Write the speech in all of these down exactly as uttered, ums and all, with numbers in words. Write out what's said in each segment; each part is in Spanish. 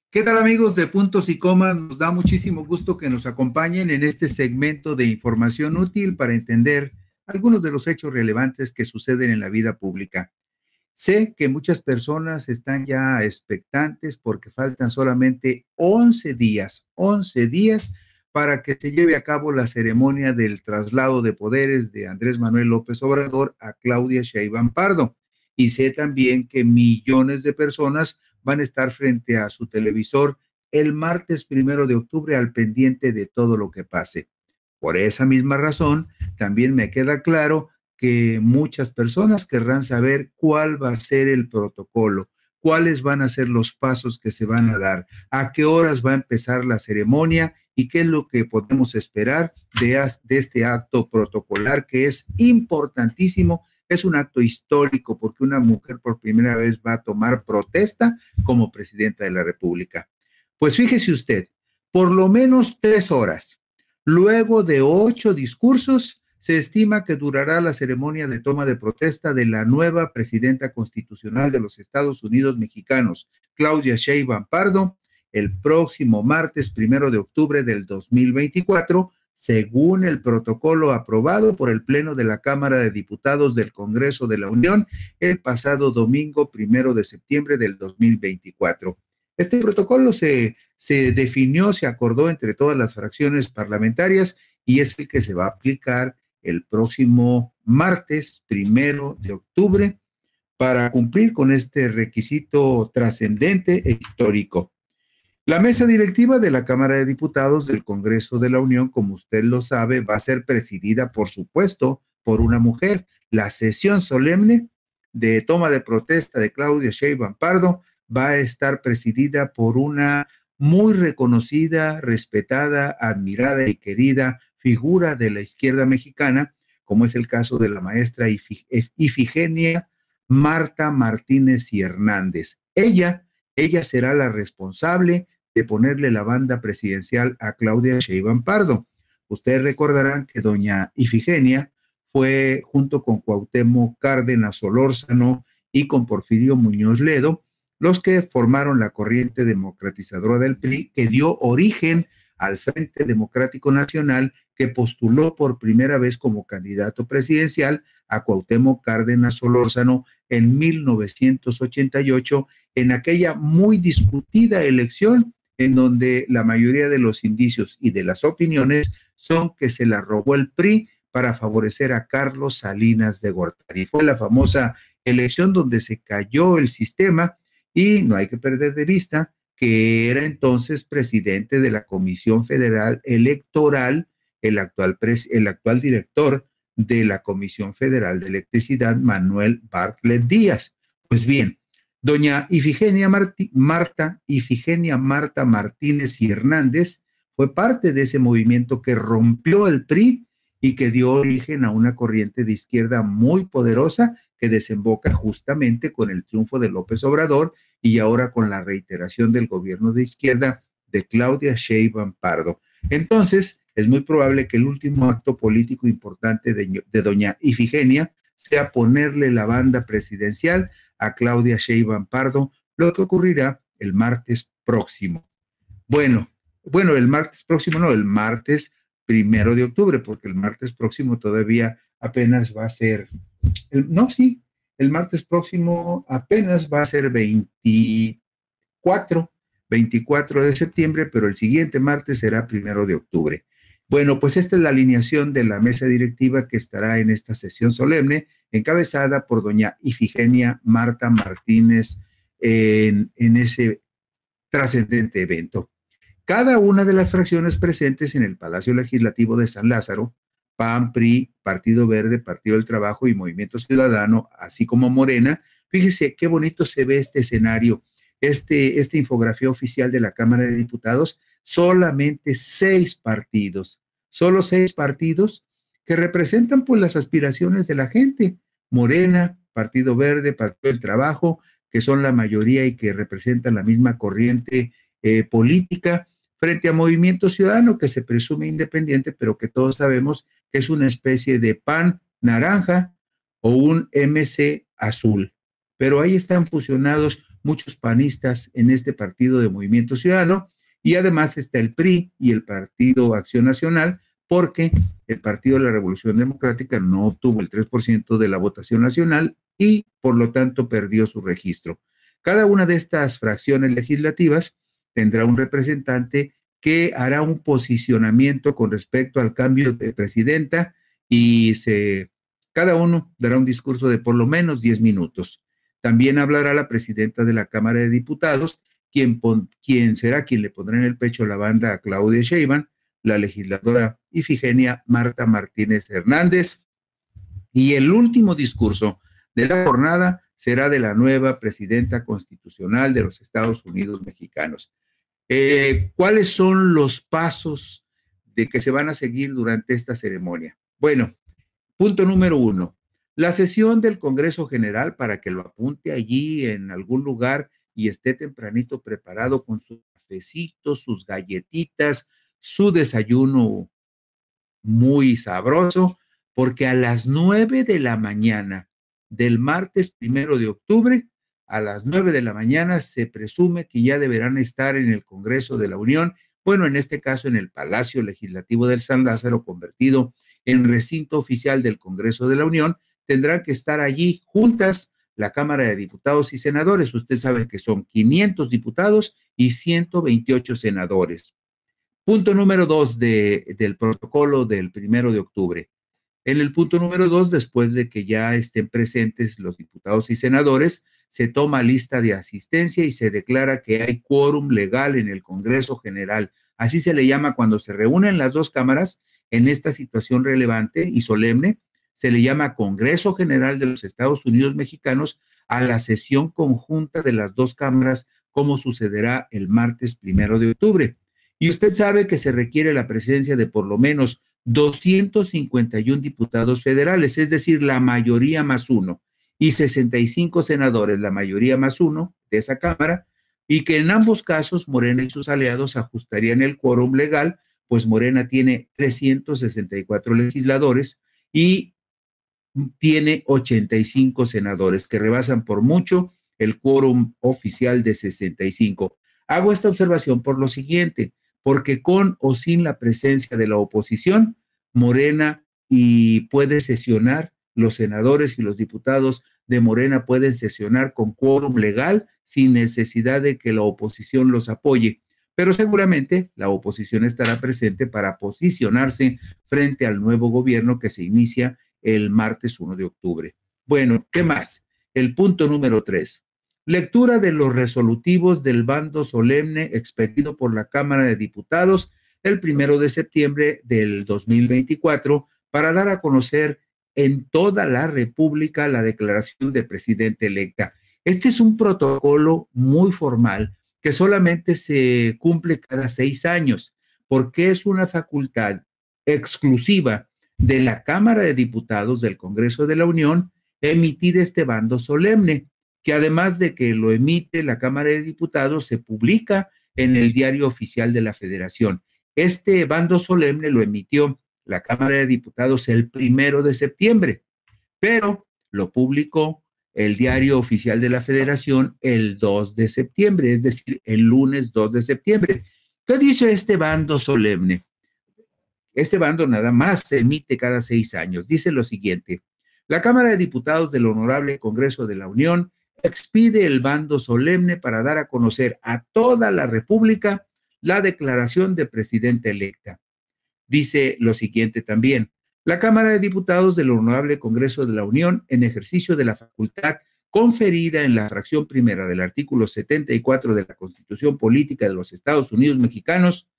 ¿Qué tal amigos de Puntos y Comas? Nos da muchísimo gusto que nos acompañen en este segmento de información útil para entender algunos de los hechos relevantes que suceden en la vida pública. Sé que muchas personas están ya expectantes porque faltan solamente once días, once días para que se lleve a cabo la ceremonia del traslado de poderes de Andrés Manuel López Obrador a Claudia Sheinbaum Pardo. Y sé también que millones de personas van a estar frente a su televisor el martes primero de octubre al pendiente de todo lo que pase. Por esa misma razón, también me queda claro que muchas personas querrán saber cuál va a ser el protocolo, cuáles van a ser los pasos que se van a dar, a qué horas va a empezar la ceremonia y qué es lo que podemos esperar de, de este acto protocolar que es importantísimo. Es un acto histórico porque una mujer por primera vez va a tomar protesta como presidenta de la República. Pues fíjese usted, por lo menos tres horas, luego de ocho discursos, se estima que durará la ceremonia de toma de protesta de la nueva presidenta constitucional de los Estados Unidos mexicanos, Claudia Sheinbaum Pardo, el próximo martes primero de octubre del dos mil veinticuatro, según el protocolo aprobado por el Pleno de la Cámara de Diputados del Congreso de la Unión el pasado domingo primero de septiembre del dos mil veinticuatro. Este protocolo se, se definió, se acordó entre todas las fracciones parlamentarias y es el que se va a aplicar el próximo martes primero de octubre para cumplir con este requisito trascendente e histórico. La mesa directiva de la Cámara de Diputados del Congreso de la Unión, como usted lo sabe, va a ser presidida, por supuesto, por una mujer. La sesión solemne de toma de protesta de Claudia Sheinbaum Pardo va a estar presidida por una muy reconocida, respetada, admirada y querida figura de la izquierda mexicana, como es el caso de la maestra Ifigenia Marta Martínez y Hernández. Ella, ella será la responsable de ponerle la banda presidencial a Claudia Sheinbaum Pardo. Ustedes recordarán que doña Ifigenia fue junto con Cuauhtémoc Cárdenas Solórzano y con Porfirio Muñoz Ledo los que formaron la corriente democratizadora del P R I que dio origen al Frente Democrático Nacional que postuló por primera vez como candidato presidencial a Cuauhtémoc Cárdenas Solórzano en mil novecientos ochenta y ocho en aquella muy discutida elección en donde la mayoría de los indicios y de las opiniones son que se la robó el P R I para favorecer a Carlos Salinas de Gortari. Fue la famosa elección donde se cayó el sistema y no hay que perder de vista que era entonces presidente de la Comisión Federal Electoral, el actual, pres, el actual director de la Comisión Federal de Electricidad, Manuel Bartlett Díaz. Pues bien, doña Ifigenia Martí, Marta, Ifigenia Marta Martínez y Hernández fue parte de ese movimiento que rompió el P R I y que dio origen a una corriente de izquierda muy poderosa que desemboca justamente con el triunfo de López Obrador y ahora con la reiteración del gobierno de izquierda de Claudia Sheinbaum Pardo. Entonces, es muy probable que el último acto político importante de, de doña Ifigenia sea ponerle la banda presidencial a Claudia Sheinbaum Pardo, lo que ocurrirá el martes próximo. Bueno, bueno, el martes próximo no, el martes primero de octubre, porque el martes próximo todavía apenas va a ser, el, no, sí, el martes próximo apenas va a ser veinticuatro, veinticuatro de septiembre, pero el siguiente martes será primero de octubre. Bueno, pues esta es la alineación de la mesa directiva que estará en esta sesión solemne, encabezada por doña Ifigenia Marta Martínez en, en ese trascendente evento. Cada una de las fracciones presentes en el Palacio Legislativo de San Lázaro, P A N, P R I, Partido Verde, Partido del Trabajo y Movimiento Ciudadano, así como Morena, fíjese qué bonito se ve este escenario, este, esta infografía oficial de la Cámara de Diputados, solamente seis partidos, solo seis partidos que representan pues las aspiraciones de la gente, Morena, Partido Verde, Partido del Trabajo, que son la mayoría y que representan la misma corriente eh, política, frente a Movimiento Ciudadano, que se presume independiente, pero que todos sabemos que es una especie de P A N naranja o un M C azul. Pero ahí están fusionados muchos panistas en este partido de Movimiento Ciudadano, y además está el P R I y el Partido Acción Nacional, porque el Partido de la Revolución Democrática no obtuvo el tres por ciento de la votación nacional y por lo tanto perdió su registro. Cada una de estas fracciones legislativas tendrá un representante que hará un posicionamiento con respecto al cambio de presidenta y se, cada uno dará un discurso de por lo menos diez minutos. También hablará la presidenta de la Cámara de Diputados, quien, pon, quien será quien le pondrá en el pecho la banda a Claudia Sheinbaum, la legisladora Ifigenia Marta Martínez Hernández. Y el último discurso de la jornada será de la nueva presidenta constitucional de los Estados Unidos mexicanos. Eh, ¿Cuáles son los pasos de que se van a seguir durante esta ceremonia? Bueno, punto número uno, la sesión del Congreso General, para que lo apunte allí en algún lugar y esté tempranito preparado con sus cafecitos, sus galletitas, su desayuno muy sabroso, porque a las nueve de la mañana del martes primero de octubre, a las nueve de la mañana se presume que ya deberán estar en el Congreso de la Unión, bueno, en este caso en el Palacio Legislativo del San Lázaro, convertido en recinto oficial del Congreso de la Unión. Tendrán que estar allí juntas la Cámara de Diputados y Senadores. Usted sabe que son quinientos diputados y ciento veintiocho senadores. Punto número dos de, del protocolo del primero de octubre. En el punto número dos, después de que ya estén presentes los diputados y senadores, se toma lista de asistencia y se declara que hay quórum legal en el Congreso General. Así se le llama cuando se reúnen las dos cámaras en esta situación relevante y solemne. Se le llama Congreso General de los Estados Unidos Mexicanos a la sesión conjunta de las dos cámaras, como sucederá el martes primero de octubre. Y usted sabe que se requiere la presencia de por lo menos doscientos cincuenta y uno diputados federales, es decir, la mayoría más uno, y sesenta y cinco senadores, la mayoría más uno de esa Cámara, y que en ambos casos Morena y sus aliados ajustarían el quórum legal, pues Morena tiene trescientos sesenta y cuatro legisladores y tiene ochenta y cinco senadores, que rebasan por mucho el quórum oficial de sesenta y cinco. Hago esta observación por lo siguiente, porque con o sin la presencia de la oposición, Morena y puede sesionar, los senadores y los diputados de Morena pueden sesionar con quórum legal sin necesidad de que la oposición los apoye, pero seguramente la oposición estará presente para posicionarse frente al nuevo gobierno que se inicia el martes primero de octubre. Bueno, ¿qué más? El punto número tres. Lectura de los resolutivos del bando solemne expedido por la Cámara de Diputados el primero de septiembre del dos mil veinticuatro para dar a conocer en toda la República la declaración de presidente electa. Este es un protocolo muy formal que solamente se cumple cada seis años, porque es una facultad exclusiva de la Cámara de Diputados del Congreso de la Unión emitir este bando solemne, que además de que lo emite la Cámara de Diputados, se publica en el Diario Oficial de la Federación. Este bando solemne lo emitió la Cámara de Diputados el primero de septiembre, pero lo publicó el Diario Oficial de la Federación el dos de septiembre, es decir, el lunes dos de septiembre. ¿Qué dice este bando solemne? Este bando nada más se emite cada seis años. Dice lo siguiente: la Cámara de Diputados del Honorable Congreso de la Unión expide el bando solemne para dar a conocer a toda la República la declaración de presidenta electa. Dice lo siguiente también: la Cámara de Diputados del Honorable Congreso de la Unión, en ejercicio de la facultad conferida en la fracción primera del artículo setenta y cuatro de la Constitución Política de los Estados Unidos Mexicanos,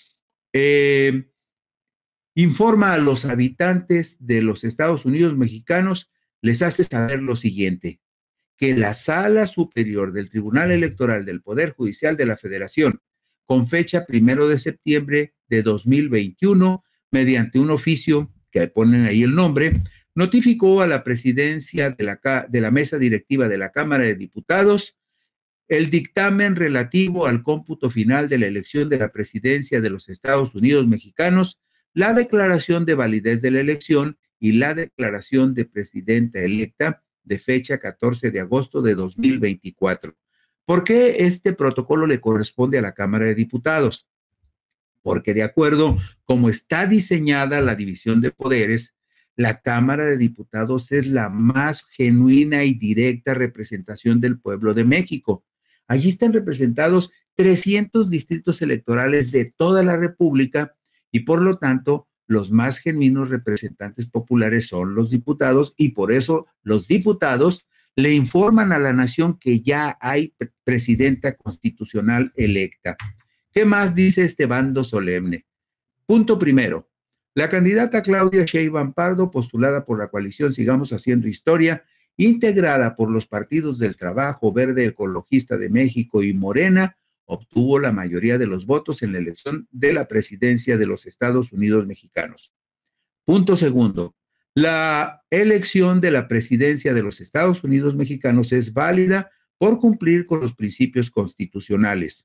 eh, informa a los habitantes de los Estados Unidos Mexicanos, les hace saber lo siguiente: que la Sala Superior del Tribunal Electoral del Poder Judicial de la Federación, con fecha primero de septiembre de dos mil veintiuno, mediante un oficio que ponen ahí el nombre, notificó a la presidencia de la, de la mesa directiva de la Cámara de Diputados el dictamen relativo al cómputo final de la elección de la presidencia de los Estados Unidos Mexicanos, la declaración de validez de la elección y la declaración de presidenta electa de fecha catorce de agosto de dos mil veinticuatro. ¿Por qué este protocolo le corresponde a la Cámara de Diputados? Porque de acuerdo como está diseñada la división de poderes, la Cámara de Diputados es la más genuina y directa representación del pueblo de México. Allí están representados trescientos distritos electorales de toda la República y por lo tanto los más genuinos representantes populares son los diputados y por eso los diputados le informan a la nación que ya hay presidenta constitucional electa. ¿Qué más dice este bando solemne? Punto primero. La candidata Claudia Sheinbaum Pardo, postulada por la coalición Sigamos Haciendo Historia, integrada por los partidos del Trabajo, Verde Ecologista de México y Morena, obtuvo la mayoría de los votos en la elección de la presidencia de los Estados Unidos mexicanos. Punto segundo. La elección de la presidencia de los Estados Unidos mexicanos es válida por cumplir con los principios constitucionales.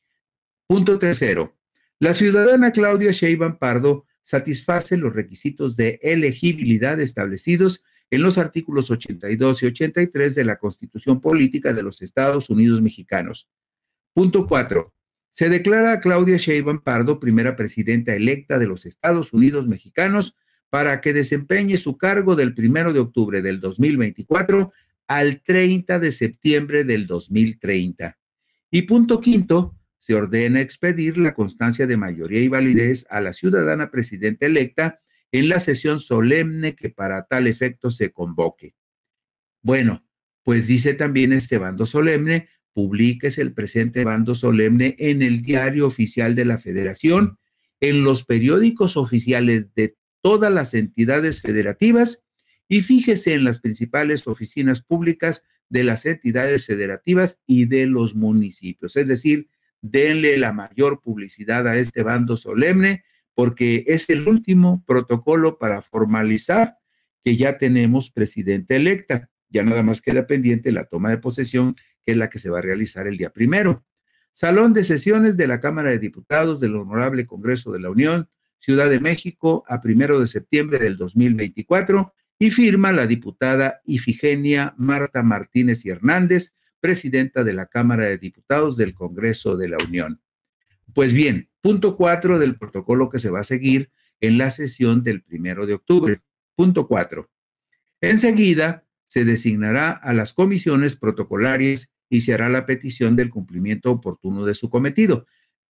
Punto tercero. La ciudadana Claudia Sheinbaum Pardo satisface los requisitos de elegibilidad establecidos en los artículos ochenta y dos y ochenta y tres de la Constitución Política de los Estados Unidos Mexicanos. Punto cuatro. Se declara a Claudia Sheinbaum Pardo primera presidenta electa de los Estados Unidos Mexicanos para que desempeñe su cargo del primero de octubre del dos mil veinticuatro al treinta de septiembre del dos mil treinta. Y punto quinto. Se ordena expedir la constancia de mayoría y validez a la ciudadana presidenta electa en la sesión solemne que para tal efecto se convoque. Bueno, pues dice también este bando solemne, publíquese el presente bando solemne en el Diario Oficial de la Federación, en los periódicos oficiales de todas las entidades federativas y fíjese en las principales oficinas públicas de las entidades federativas y de los municipios, es decir, denle la mayor publicidad a este bando solemne porque es el último protocolo para formalizar que ya tenemos presidenta electa. Ya nada más queda pendiente la toma de posesión, que es la que se va a realizar el día primero. Salón de sesiones de la Cámara de Diputados del Honorable Congreso de la Unión, Ciudad de México, a primero de septiembre del dos mil veinticuatro, y firma la diputada Ifigenia Marta Martínez y Hernández, presidenta de la Cámara de Diputados del Congreso de la Unión. Pues bien, punto cuatro del protocolo que se va a seguir en la sesión del primero de octubre. Punto cuatro. Enseguida se designará a las comisiones protocolarias y se hará la petición del cumplimiento oportuno de su cometido.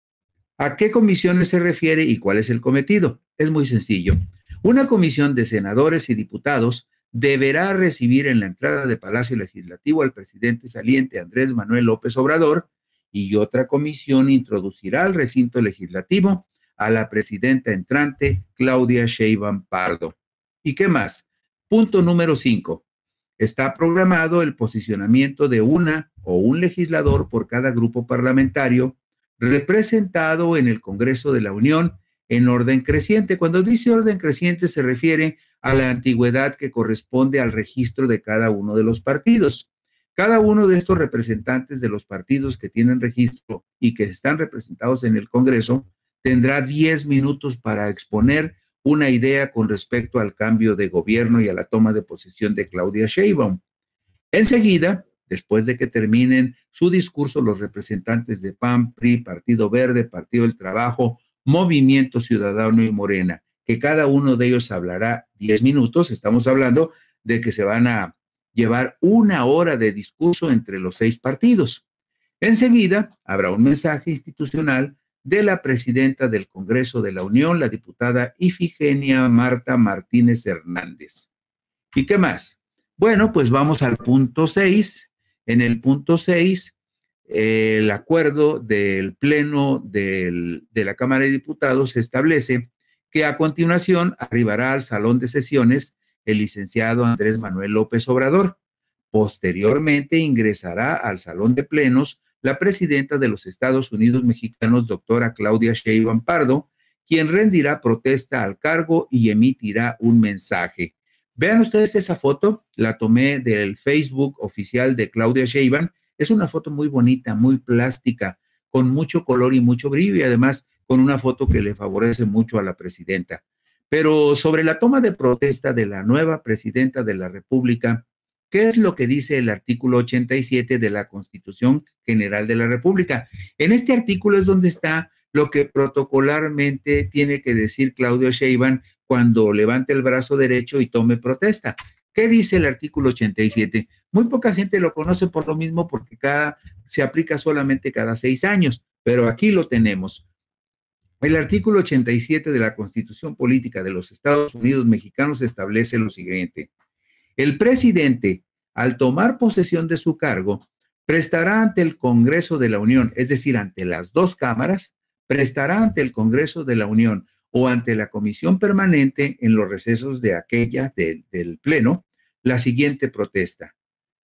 ¿A qué comisiones se refiere y cuál es el cometido? Es muy sencillo. Una comisión de senadores y diputados deberá recibir en la entrada de Palacio Legislativo al presidente saliente Andrés Manuel López Obrador y otra comisión introducirá al recinto legislativo a la presidenta entrante Claudia Sheinbaum Pardo. ¿Y qué más? Punto número cinco. Está programado el posicionamiento de una o un legislador por cada grupo parlamentario representado en el Congreso de la Unión en orden creciente. Cuando dice orden creciente se refiere a la antigüedad que corresponde al registro de cada uno de los partidos. Cada uno de estos representantes de los partidos que tienen registro y que están representados en el Congreso tendrá diez minutos para exponer una idea con respecto al cambio de gobierno y a la toma de posesión de Claudia Sheinbaum. Enseguida, después de que terminen su discurso los representantes de P A N, P R I, Partido Verde, Partido del Trabajo, Movimiento Ciudadano y Morena, que cada uno de ellos hablará diez minutos, estamos hablando de que se van a llevar una hora de discurso entre los seis partidos. Enseguida, habrá un mensaje institucional de la presidenta del Congreso de la Unión, la diputada Ifigenia Marta Martínez Hernández. ¿Y qué más? Bueno, pues vamos al punto seis. En el punto seis, eh, el acuerdo del Pleno del, de la Cámara de Diputados establece que a continuación arribará al Salón de Sesiones el licenciado Andrés Manuel López Obrador. Posteriormente ingresará al Salón de Plenos la presidenta de los Estados Unidos Mexicanos, doctora Claudia Sheinbaum Pardo, quien rendirá protesta al cargo y emitirá un mensaje. Vean ustedes esa foto, la tomé del Facebook oficial de Claudia Sheinbaum. Es una foto muy bonita, muy plástica, con mucho color y mucho brillo, y además con una foto que le favorece mucho a la presidenta. Pero sobre la toma de protesta de la nueva presidenta de la República, ¿Qué es lo que dice el artículo ochenta y siete de la Constitución General de la República? En este artículo es donde está lo que protocolarmente tiene que decir Claudio Sheinbaum cuando levante el brazo derecho y tome protesta. ¿Qué dice el artículo ochenta y siete? Muy poca gente lo conoce por lo mismo porque cada, se aplica solamente cada seis años, pero aquí lo tenemos. El artículo ochenta y siete de la Constitución Política de los Estados Unidos Mexicanos establece lo siguiente. El presidente, al tomar posesión de su cargo, prestará ante el Congreso de la Unión, es decir, ante las dos cámaras, prestará ante el Congreso de la Unión o ante la Comisión Permanente en los recesos de aquella de, del Pleno, la siguiente protesta.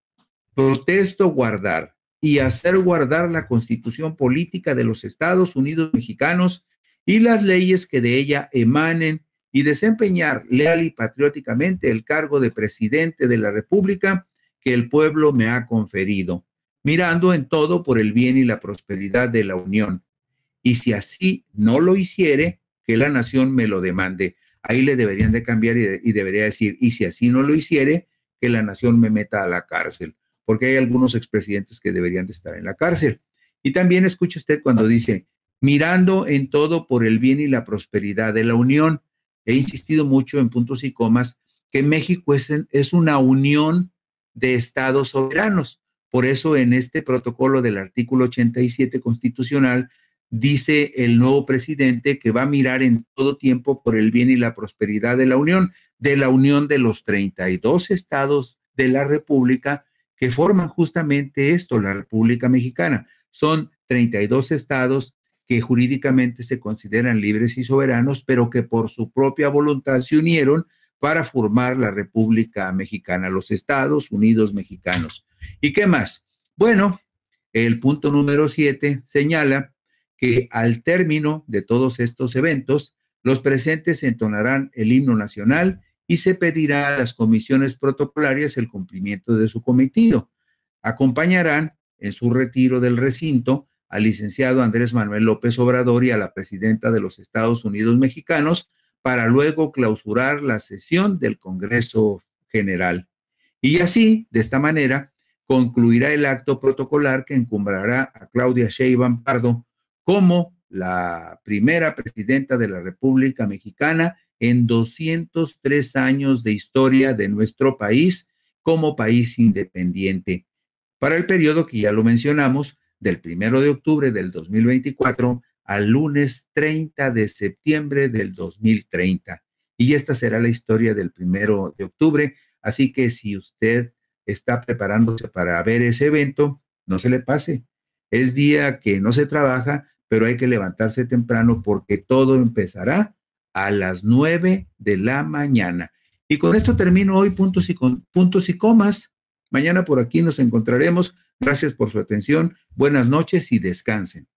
Protesto guardar y hacer guardar la Constitución Política de los Estados Unidos Mexicanos y las leyes que de ella emanen y desempeñar leal y patrióticamente el cargo de presidente de la República que el pueblo me ha conferido, mirando en todo por el bien y la prosperidad de la Unión. Y si así no lo hiciere, que la nación me lo demande. Ahí le deberían de cambiar y, de, y debería decir, y si así no lo hiciere, que la nación me meta a la cárcel, porque hay algunos expresidentes que deberían de estar en la cárcel. Y también escuche usted cuando dice, mirando en todo por el bien y la prosperidad de la Unión. He insistido mucho en puntos y comas que México es, es una unión de estados soberanos. Por eso en este protocolo del artículo ochenta y siete constitucional dice el nuevo presidente que va a mirar en todo tiempo por el bien y la prosperidad de la Unión, de la unión de los treinta y dos estados de la República que forman justamente esto, la República Mexicana. Son treinta y dos estados que jurídicamente se consideran libres y soberanos, pero que por su propia voluntad se unieron para formar la República Mexicana, los Estados Unidos Mexicanos. ¿Y qué más? Bueno, el punto número siete señala que al término de todos estos eventos, los presentes entonarán el himno nacional y se pedirá a las comisiones protocolarias el cumplimiento de su cometido. Acompañarán en su retiro del recinto al licenciado Andrés Manuel López Obrador y a la presidenta de los Estados Unidos Mexicanos para luego clausurar la sesión del Congreso General. Y así, de esta manera, concluirá el acto protocolar que encumbrará a Claudia Sheinbaum Pardo como la primera presidenta de la República Mexicana en doscientos tres años de historia de nuestro país como país independiente. Para el periodo que ya lo mencionamos, del primero de octubre del dos mil veinticuatro al lunes treinta de septiembre del dos mil treinta. Y esta será la historia del primero de octubre. Así que si usted está preparándose para ver ese evento, no se le pase. Es día que no se trabaja, pero hay que levantarse temprano porque todo empezará a las nueve de la mañana. Y con esto termino hoy puntos y, con, puntos y comas. Mañana por aquí nos encontraremos. Gracias por su atención. Buenas noches y descansen.